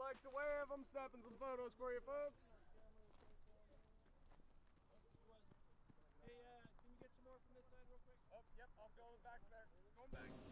like to wave. I'm snapping some photos for you folks. Hey, can you get some more from this side real quick? Oh, yep, I'll go back there. Going back.